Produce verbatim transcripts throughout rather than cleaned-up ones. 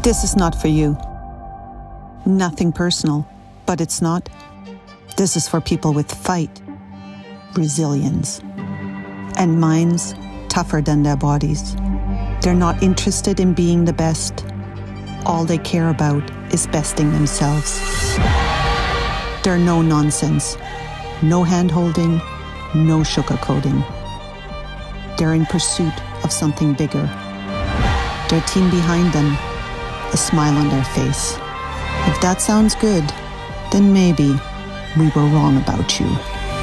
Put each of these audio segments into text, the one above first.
This is not for you. Nothing personal, but it's not. This is for people with fight, resilience, and minds tougher than their bodies. They're not interested in being the best. All they care about is besting themselves. They're no nonsense, no hand-holding, no sugarcoating. They're in pursuit of something bigger. Their team behind them, a smile on their face. If that sounds good, then maybe we were wrong about you.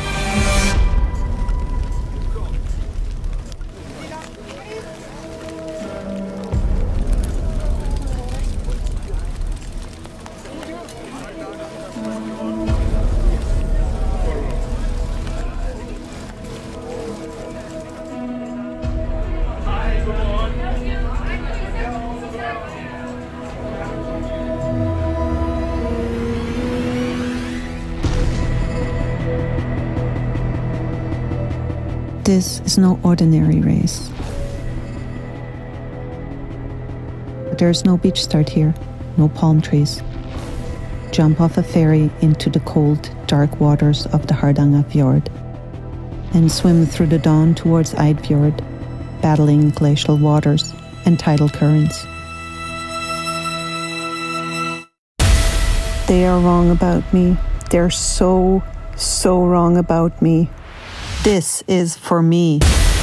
This is no ordinary race. There's no beach start here, no palm trees. Jump off a ferry into the cold, dark waters of the Hardanger Fjord and swim through the dawn towards Eidfjord, battling glacial waters and tidal currents. They are wrong about me. They're so, so wrong about me. This is for me.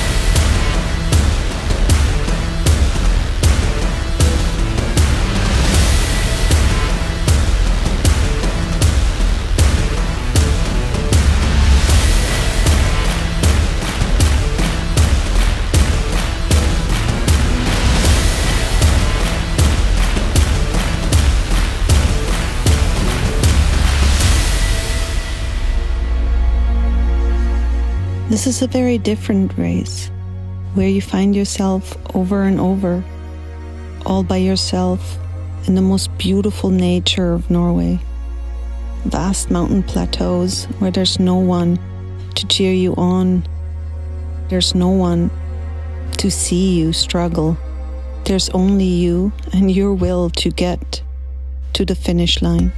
This is a very different race, where you find yourself over and over, all by yourself, in the most beautiful nature of Norway. Vast mountain plateaus where there's no one to cheer you on. There's no one to see you struggle. There's only you and your will to get to the finish line.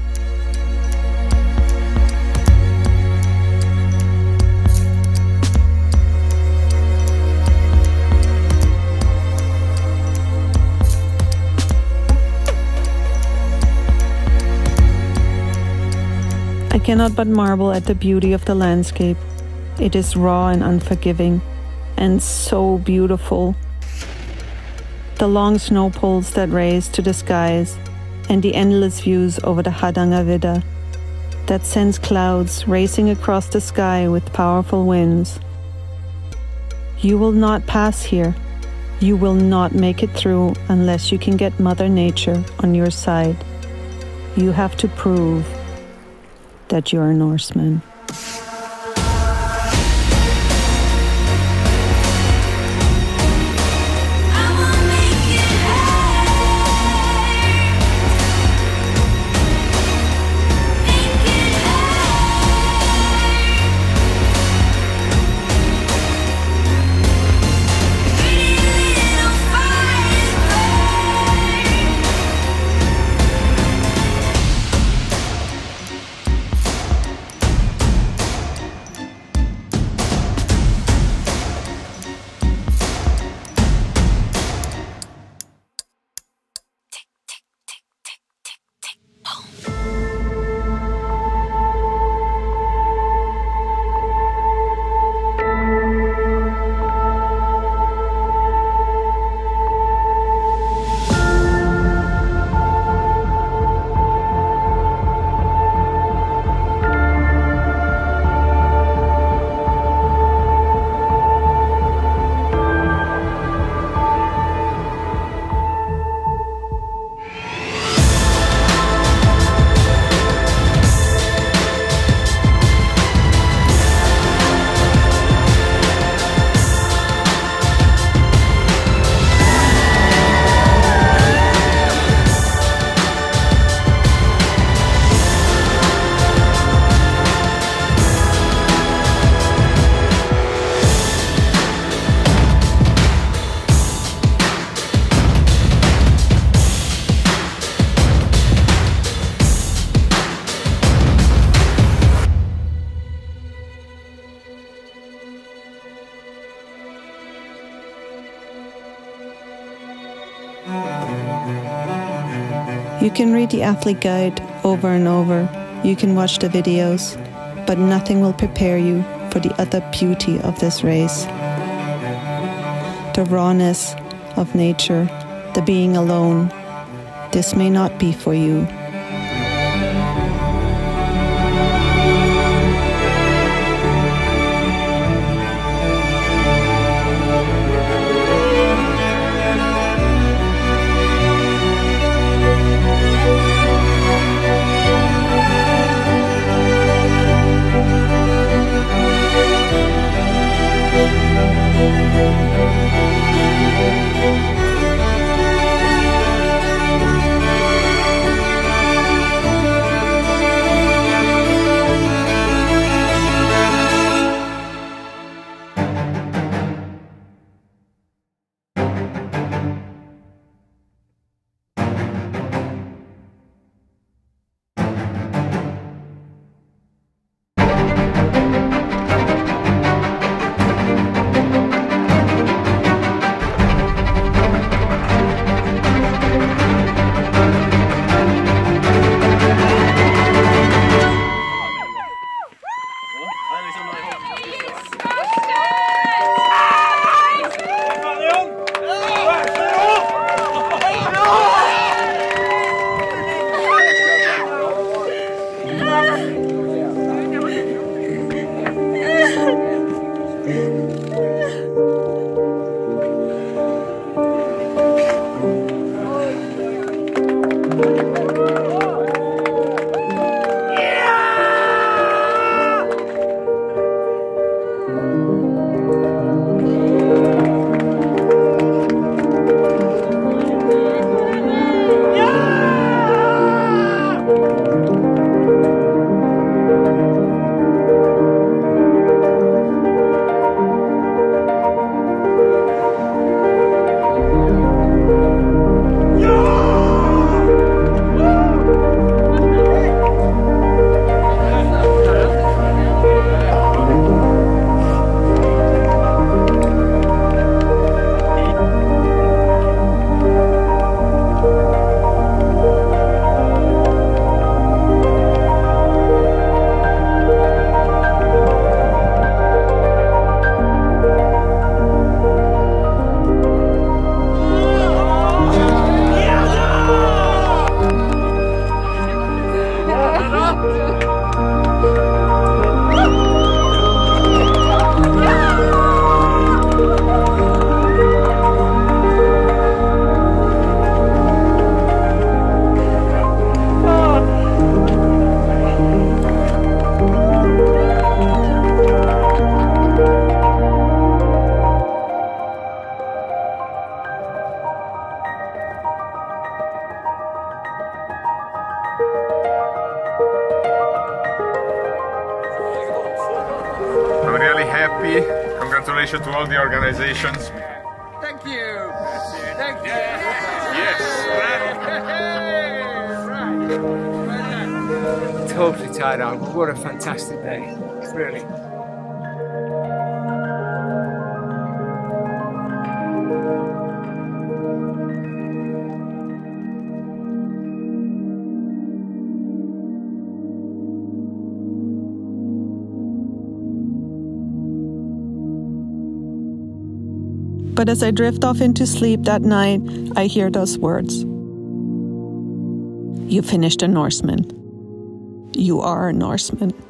I cannot but marvel at the beauty of the landscape. It is raw and unforgiving, and so beautiful. The long snow poles that raise to the skies, and the endless views over the Hardangervidda that sends clouds racing across the sky with powerful winds. You will not pass here. You will not make it through unless you can get Mother Nature on your side. You have to prove that you're a Norseman. You can read the athlete guide over and over, you can watch the videos, but nothing will prepare you for the other beauty of this race. The rawness of nature, the being alone. This may not be for you. happy. Congratulations to all the organizations. Thank you. Thank you. Yes. Right. Totally tired out. What a fantastic day. Really. But as I drift off into sleep that night, I hear those words. You finished a Norseman. You are a Norseman.